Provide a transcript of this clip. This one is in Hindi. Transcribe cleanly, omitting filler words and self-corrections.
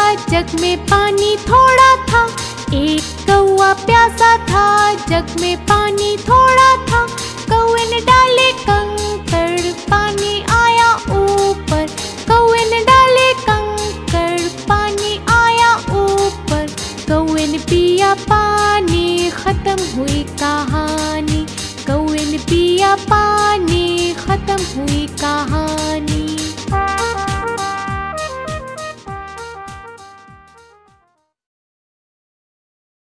जग में पानी थोड़ा था। एक कौआ प्यासा था, जग में पानी थोड़ा था। कौए ने डाले कंकड़, पानी आया ऊपर। कौए ने डाले कंकड़, पानी आया ऊपर। कौए ने पिया पानी, खत्म हुई कहानी। कौए ने पिया पानी, खत्म हुई कहानी।